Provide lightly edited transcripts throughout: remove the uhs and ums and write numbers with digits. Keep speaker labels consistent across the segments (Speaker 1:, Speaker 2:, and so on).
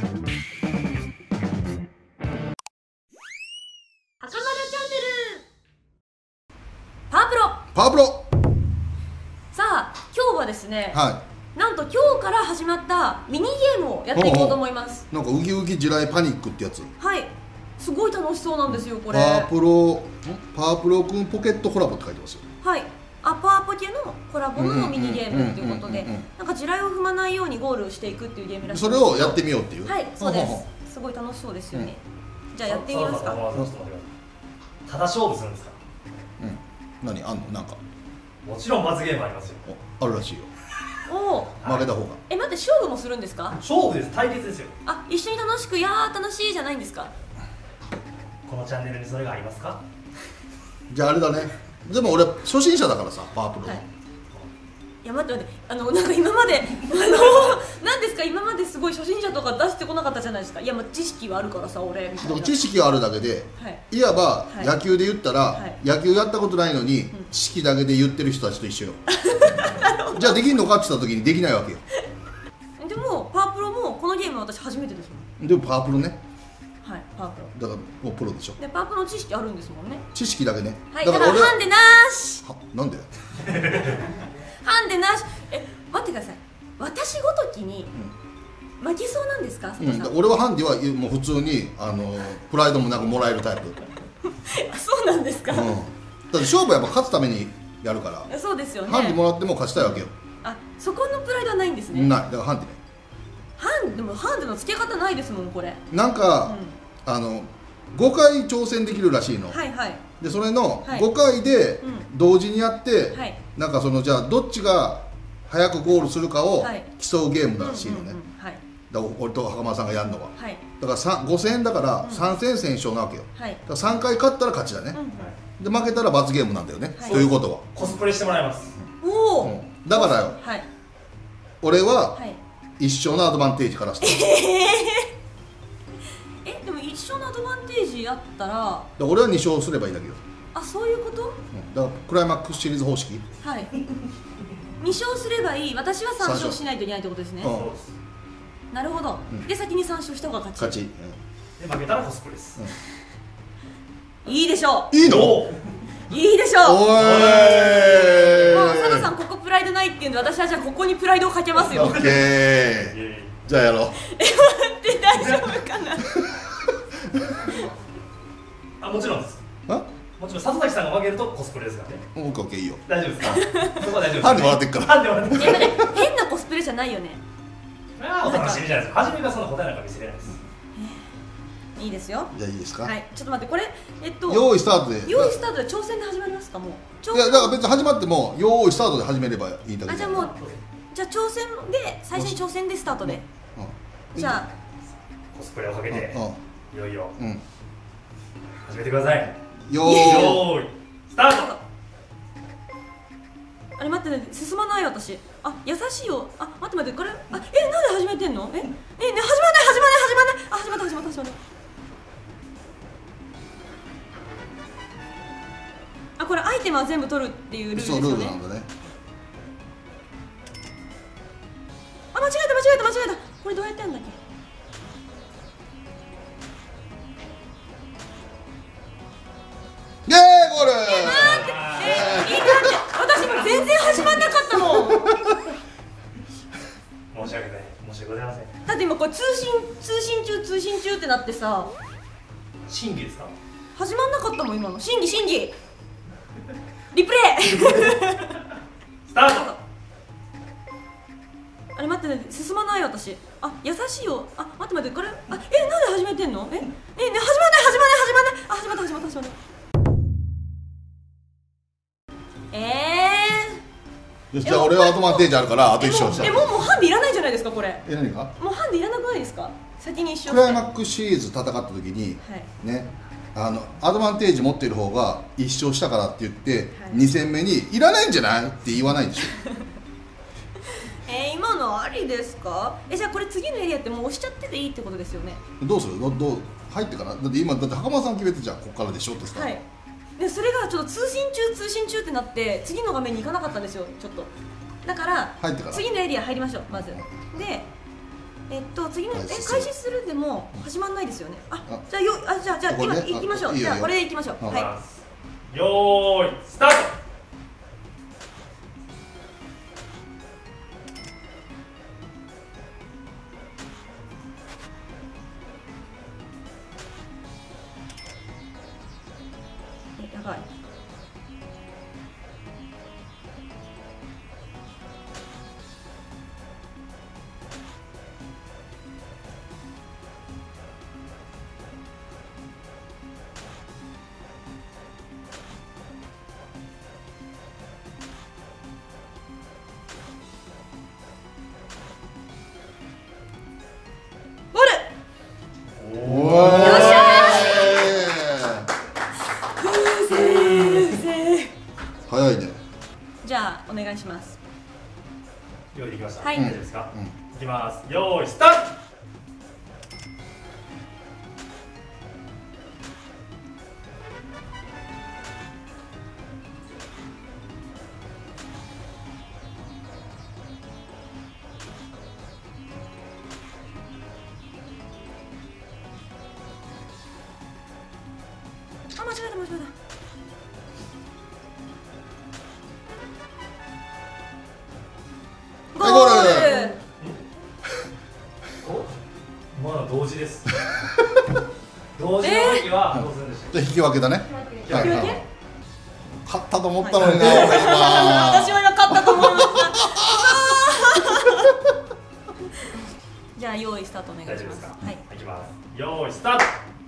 Speaker 1: パワープロ。
Speaker 2: さあ今日はですね、
Speaker 1: は
Speaker 2: なんと今日から始まったミニゲームをやっていこうと思います。
Speaker 1: なんかウキウキ地雷パニックってやつ。
Speaker 2: はい、すごい楽しそうなんですよこれ。
Speaker 1: パワープロくんポケットコラボって書いてますよ。
Speaker 2: はい、パワーポケのコラボのミニゲームということで、なんか地雷を踏まないようにゴールしていくっていうゲームらしいんですけど、
Speaker 1: それをやってみようっていう。
Speaker 2: はい、そうです。すごい楽しそうですよね。じゃあやってみますか。
Speaker 3: ただ勝負するんですか。
Speaker 1: 何あんのなんか。
Speaker 3: もちろん罰ゲームありますよ。
Speaker 1: あるらしいよ。
Speaker 2: おお。
Speaker 1: 負けた方が。
Speaker 2: 待って、勝負もするんですか。
Speaker 3: 勝負です。対決ですよ。
Speaker 2: あ、一緒に楽しく、いやー楽しいじゃないんですか。
Speaker 3: このチャンネルにそれがありますか。
Speaker 1: じゃああれだね。でも俺初心者だからさ、パワープロ。
Speaker 2: はい、いや待ってなんか今までなんですか、今まですごい初心者とか出してこなかったじゃないですか。いや知識はあるからさ俺みたいな。
Speaker 1: 知識があるだけで、
Speaker 2: はい、
Speaker 1: いわば野球で言ったら、
Speaker 2: はい、
Speaker 1: 野球やったことないのに、知識だけで言ってる人たちと一緒よ。じゃあできんのかって言った時にできないわけよ。
Speaker 2: でもパワープロもこのゲームは私初めてですもん。
Speaker 1: でもパワープロね。
Speaker 2: はい、パワープロ
Speaker 1: だからもうプロでしょ。
Speaker 2: でパワープロの知識あるんですもんね。
Speaker 1: 知識だけね。
Speaker 2: はい、だからハンデなーし。
Speaker 1: なんで
Speaker 2: ハンデなし。待ってください。私ごときに負けそうなんですか、佐藤さん。
Speaker 1: 俺はハンデはもう普通にプライドもなくもらえるタイプ。
Speaker 2: そうなんですか。
Speaker 1: だって勝負はやっぱ勝つためにやるから。
Speaker 2: そうですよね。
Speaker 1: ハンデもらっても勝ちたいわけよ。
Speaker 2: あ、そこのプライドはないんですね。
Speaker 1: ない。だからハンデね。
Speaker 2: でもハンデの付け方ないですもんこれ。
Speaker 1: なんか、5回挑戦できるらしいの。
Speaker 2: はいはい。
Speaker 1: でそれの5回で同時にやって、なんかじゃあどっちが早くゴールするかを競うゲームらしいのね。だから俺と袴田さんがやるのは、だから5戦だから3戦先勝なわけよ。だから3回勝ったら勝ちだね。で負けたら罰ゲームなんだよね。ということは
Speaker 3: コスプレしてもらいます。
Speaker 2: おお。
Speaker 1: だからよ、俺は一生のアドバンテージからスタート。
Speaker 2: でも一生のアドバンテージあったら
Speaker 1: 俺は2勝すればいいだけよ。
Speaker 2: あ、そういうこと。
Speaker 1: だからクライマックスシリーズ方式。
Speaker 2: はい。2勝すればいい。私は3勝しないといけないってことですね。なるほど。で先に3勝した方が勝ち。
Speaker 3: で負けたらコスプレです。
Speaker 2: いいでしょう。
Speaker 1: いいの？
Speaker 2: いいでしょう。
Speaker 1: おい。
Speaker 2: もう佐藤さんここプライドないっていうんで、私はじゃあここにプライドをかけますよ。
Speaker 1: オッケー。じゃあやろう。
Speaker 2: 待って大丈夫かな。
Speaker 3: あ、もちろんです。もちろん里崎さんが負けるとコスプレですからね。
Speaker 1: オッケーいいよ。
Speaker 3: 大丈夫ですか。そこは大丈夫です。
Speaker 1: ハンデもらってっから。
Speaker 3: ハンデもらってっから。
Speaker 2: 変なコスプレじゃないよね。
Speaker 3: お楽しみじゃないですか。初めからそんな答えなんか見せれないです。
Speaker 2: いいですよ。
Speaker 1: じゃあいいですか。
Speaker 2: はい、ちょっと待って、これ
Speaker 1: 用意スタートで。
Speaker 2: 用意スタートで挑戦で始まりますか。もう
Speaker 1: いやだから別に始まっても用意スタートで始めればいいだけ。
Speaker 2: じゃあもうじゃあ挑戦で最初に挑戦でスタートで。じゃあ
Speaker 3: コスプレをかけていよいよ始めてください。
Speaker 1: 用意
Speaker 3: スタート。
Speaker 2: あれ待って、進まない私。あ、優しいよ。あ、待ってこれ。なんで始めてんの。始まんない。あ、始まった。あ、これアイテムは全部取るっていうルールですよね。
Speaker 1: そう、ルールなんだね。
Speaker 2: あ、間違えた。これどうやってやんだっけ。
Speaker 1: イエーイゴール。
Speaker 2: 私も全然始まんなかったもん。
Speaker 3: 申し訳ございません。
Speaker 2: だって今これ通信中ってなってさ。
Speaker 3: 審議ですか。
Speaker 2: 始まんなかったもん今の。審議リプレイ
Speaker 3: スタート。
Speaker 2: あれ待って進まない私。あ、優しいよ。あ、待ってこれ。なんで始めてんの。始まんない。あ、始まった。
Speaker 1: じゃあ俺はアドバンテージあるからあと1勝した。
Speaker 2: もうハンデいらないじゃないですかこれ。
Speaker 1: 何が？
Speaker 2: もうハンデいらなくないですか。先に1勝して
Speaker 1: クライマックスシリーズ戦った時にね、アドバンテージ持っている方が1勝したからって言って2戦目にいらないんじゃないって言わないでしょ。
Speaker 2: 今のありですか。じゃあこれ次のエリアってもう押しちゃってていいってことですよね。
Speaker 1: どうする？入ってからだって今袴田さん決めてじゃあここからでしょってさ。
Speaker 2: でそれがちょっと通信中ってなって次の画面に行かなかったんですよちょっと。だから次のエリア入りましょうまず。で次の開始するでも始まんないですよね。じゃあ今行きましょう。じゃあこれで行きましょう。はい。
Speaker 3: よーいスタート。
Speaker 2: やばい。
Speaker 1: 早いね。
Speaker 2: じゃあお願いします。
Speaker 3: 用意できました。
Speaker 2: はい。
Speaker 3: 大丈夫ですか？いきます。よーいスタート。
Speaker 2: 間違えた。ゴール。
Speaker 3: まだ同時です。同時の時はどうするんでしたっけ？
Speaker 1: 引き分けだね。
Speaker 2: 引き分け？
Speaker 1: 勝ったと思ったのにな。
Speaker 2: 私は今勝ったと思いました。じゃあ用意スタートお願いします。
Speaker 3: 大丈夫ですか？
Speaker 2: はい。
Speaker 3: いきます。用意スタート。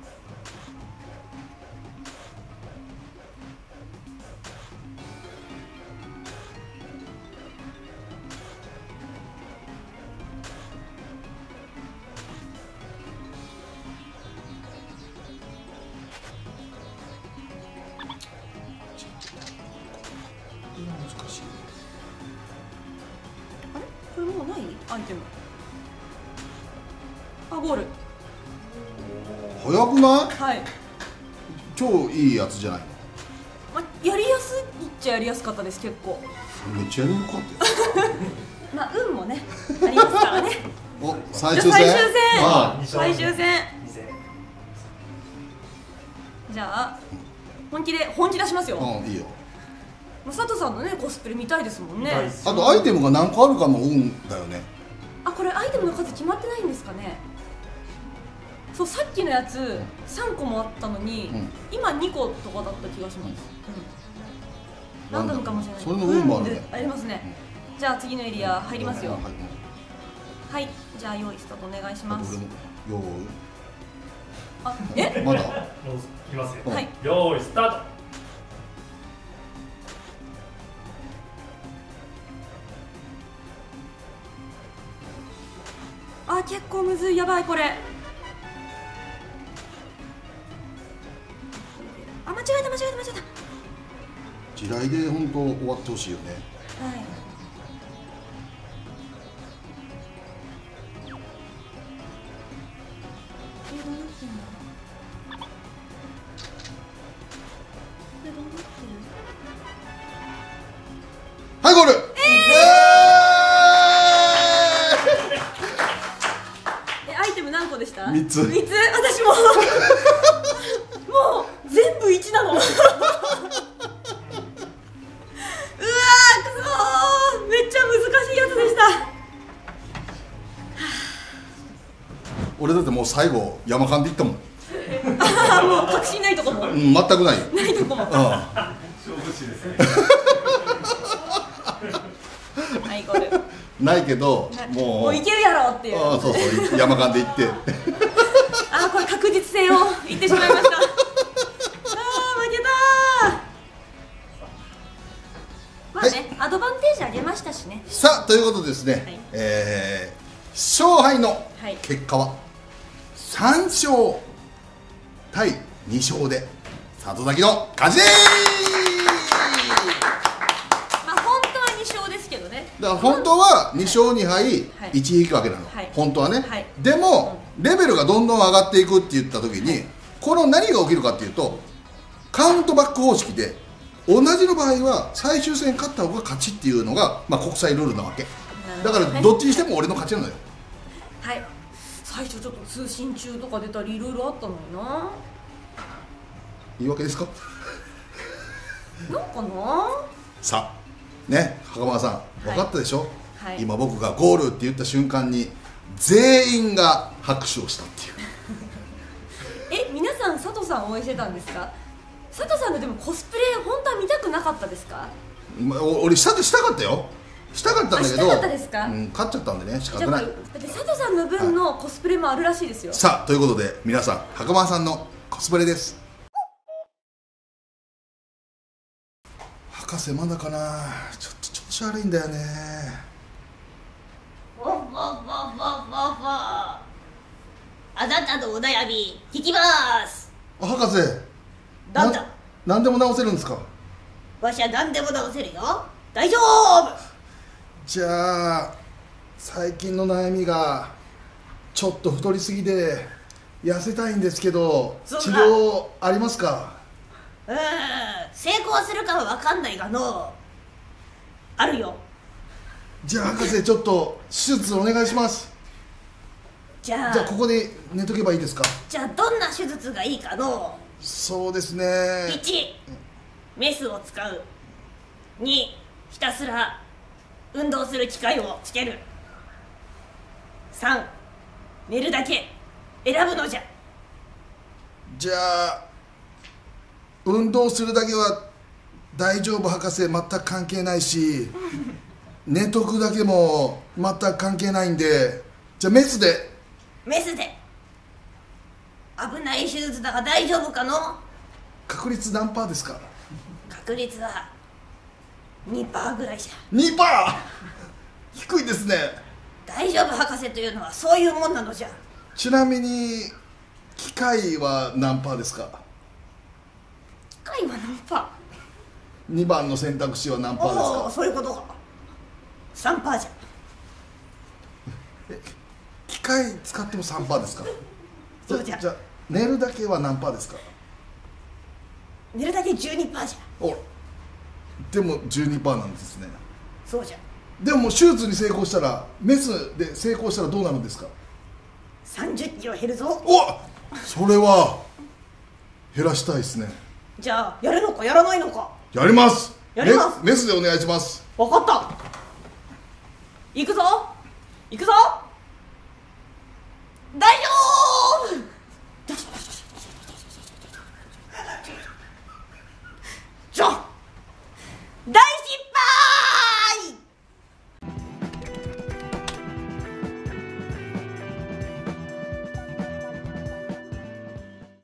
Speaker 1: 難しい。
Speaker 2: あれ？これもうないアイテム。ゴール。
Speaker 1: 早くない？
Speaker 2: はい。
Speaker 1: 超いいやつじゃないの？
Speaker 2: やりやすいっちゃやりやすかったです。結構
Speaker 1: めっちゃやりにくかったよ。
Speaker 2: まあ運もねありますからね。
Speaker 1: お、最終戦。
Speaker 2: 最終戦。じゃあ本気出しますよ。
Speaker 1: いいよ。
Speaker 2: 佐藤さんのねコスプレ見たいですもんね。
Speaker 1: あとアイテムが何個あるかの運だよね。
Speaker 2: これアイテムの数決まってないんですかね。そう、さっきのやつ3個もあったのに、今2個とかだった気がします。ランダムかもしれない。
Speaker 1: それの運もあるね。
Speaker 2: ありますね。じゃあ次のエリア入りますよ。はい、じゃあ用意スタートお願いします。
Speaker 1: まだ？
Speaker 3: いきますよ。
Speaker 2: はい。
Speaker 3: 用意スタート。
Speaker 2: 結構むずい。やばいこれ。間違えた。
Speaker 1: 地雷で本当終わってほしいよね。
Speaker 2: はい。どうなってんだ。
Speaker 1: はい、ゴール。
Speaker 2: アイテム何個でした
Speaker 1: ？3つ。
Speaker 2: 私ももう全部1なの。うわー、くそー、めっちゃ難しいやつでした。
Speaker 1: 俺だってもう最後山間で行ったもん。
Speaker 2: もう確信ないとこも。
Speaker 1: 全くないよ。
Speaker 2: ないとこも。
Speaker 3: 勝負師ですね。
Speaker 2: はい、ゴール。
Speaker 1: ないけども
Speaker 2: ういけるやろっていう。
Speaker 1: そう山間で行って。
Speaker 2: これ確実性を言ってしまいました。負けた。まあね、アドバンテージあげましたしね。
Speaker 1: さあということでですね、勝敗の結果は3勝対2勝で里崎の勝ちでーす。
Speaker 2: まあ本当は2勝ですけどね。
Speaker 1: だから本当は2勝2敗1引き分けなの、本当はね。でもレベルがどんどん上がっていくって言った時に、この何が起きるかっていうと、カウントバック方式で同じの場合は最終戦勝った方が勝ちっていうのが、国際ルールなわけだから、どっちにしても俺の勝ちなのよ。
Speaker 2: はい。最初ちょっと通信中とか出たりいろいろあったのにな。
Speaker 1: 言い訳ですか？
Speaker 2: なんかな。
Speaker 1: さあね、袴田さん分かったでしょ、
Speaker 2: はい、
Speaker 1: 今僕がゴールって言った瞬間に全員が拍手をしたっていう
Speaker 2: 皆さん佐藤さん応援してたんですか？佐藤さんのでもコスプレ本当は見たくなかったですか？
Speaker 1: 俺したかったよ、したかったんだけど、
Speaker 2: したかったですか？
Speaker 1: 勝っちゃったんでね、仕方ない。だ
Speaker 2: って佐藤さんの分のコスプレもあるらしいですよ。
Speaker 1: さあということで皆さん、袴田さんのコスプレです。博士まだかな、ちょっと調子悪いんだよね。
Speaker 4: あなたのお悩み聞きます。
Speaker 1: 博士、
Speaker 4: なんだ。
Speaker 1: 何でも直せるんですか？
Speaker 4: わしは何でも直せるよ、大丈夫。
Speaker 1: じゃあ最近の悩みがちょっと太りすぎで痩せたいんですけど、治療ありますか？
Speaker 4: 成功するかは分かんないがのあるよ。
Speaker 1: じゃあ博士、ちょっと手術お願いします。
Speaker 4: じゃあ
Speaker 1: ここで寝とけばいいですか？
Speaker 4: じゃあどんな手術がいいかの。
Speaker 1: そうですね。
Speaker 4: 1、メスを使う。2、ひたすら運動する機械をつける。3、寝るだけ選ぶのじゃ。
Speaker 1: じゃあ運動するだけは大丈夫博士、全く関係ないし寝とくだけも全く関係ないんで、じゃあメスで。
Speaker 4: メスで。危ない手術だが大丈夫かの。
Speaker 1: 確率何パーですか？
Speaker 4: 確率は 2% ぐらいじゃ。
Speaker 1: 2%低いですね。
Speaker 4: 大丈夫博士というのはそういうもんなのじゃ。
Speaker 1: ちなみに機械は何パーですか？
Speaker 4: 機械は何パ
Speaker 1: ー？ 2 番の選択肢は何パーですか？
Speaker 4: そういうことか。3%じゃ。
Speaker 1: 機械使っても 3% ですか？
Speaker 4: そうじゃ。
Speaker 1: じゃあ寝るだけは何パーですか？
Speaker 4: 寝るだけ 12% じゃ。
Speaker 1: お、でも 12% なんですね。
Speaker 4: そうじゃ。
Speaker 1: でも手術に成功したら、メスで成功したらどうなるんですか
Speaker 4: ？30キロ減るぞ。
Speaker 1: お、それは減らしたいですね。
Speaker 4: じゃあやるのかやらないのか。
Speaker 1: やります。
Speaker 4: やります。
Speaker 1: メスでお願いします。
Speaker 4: 分かった。行くぞ行くぞ。大丈